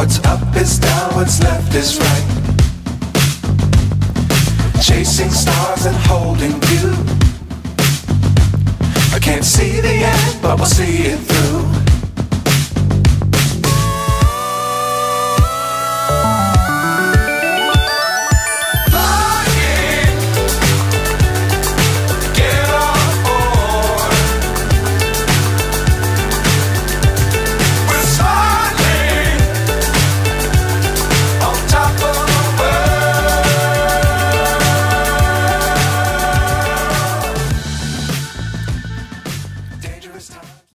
What's up is down, what's left is right. Chasing stars and holding you. I can't see the end, but we'll see it through.